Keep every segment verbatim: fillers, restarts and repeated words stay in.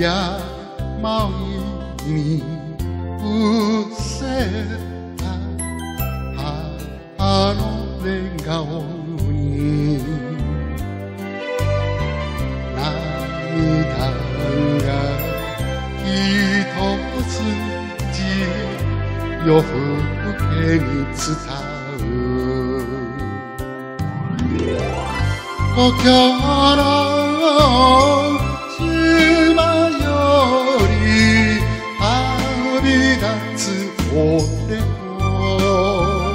山に伏せた母の笑顔に涙が一つ夜更けに伝う故郷の島より旅立つ俺を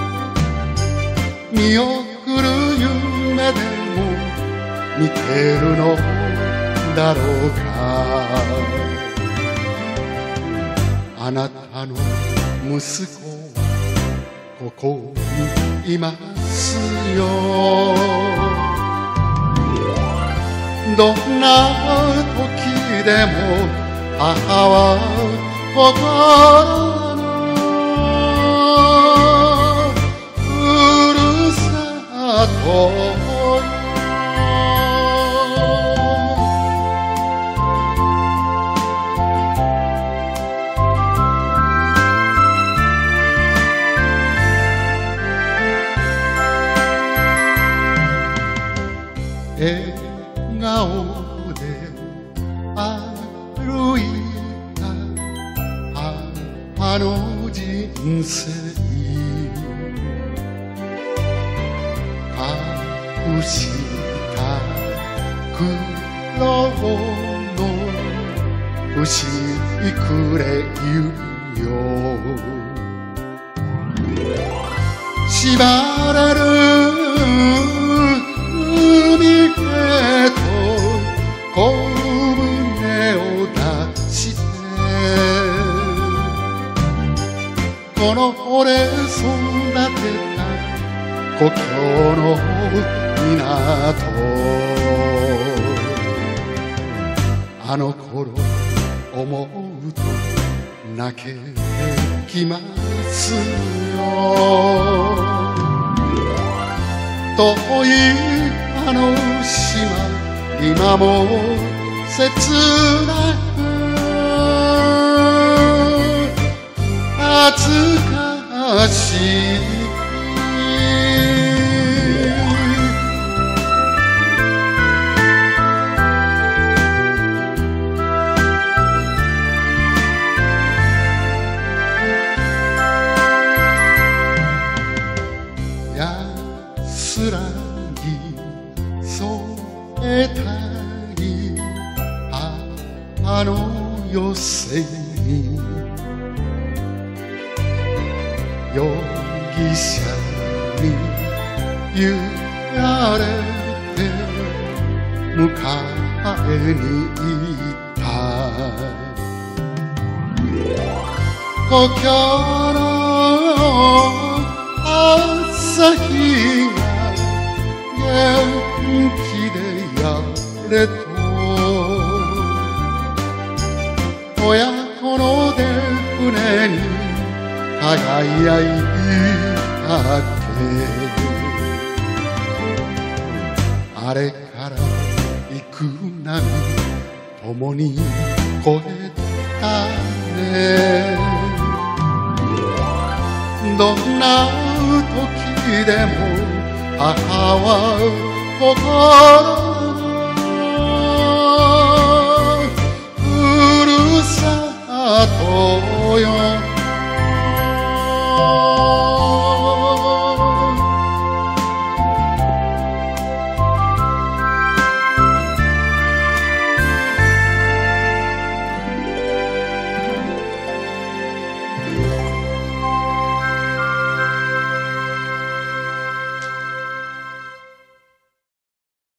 見送る夢でも見てるのだろうかあなたの息子ここにいますよどんな時でも母は心のふるさと笑顔で歩いた母の人生隠した苦労の節くれゆよ縛られる海へと小舟を出してこの俺育てた故郷の港あの頃思うと泣けてきますよ遠いあの島今も切なく懐かしい安らぎ添えたい母の余生に容疑者に揺られて迎えに行った故郷の朝日が元気でやれと親子の出船に輝いたっけあれから幾波共に越えたねどんな時でも母は心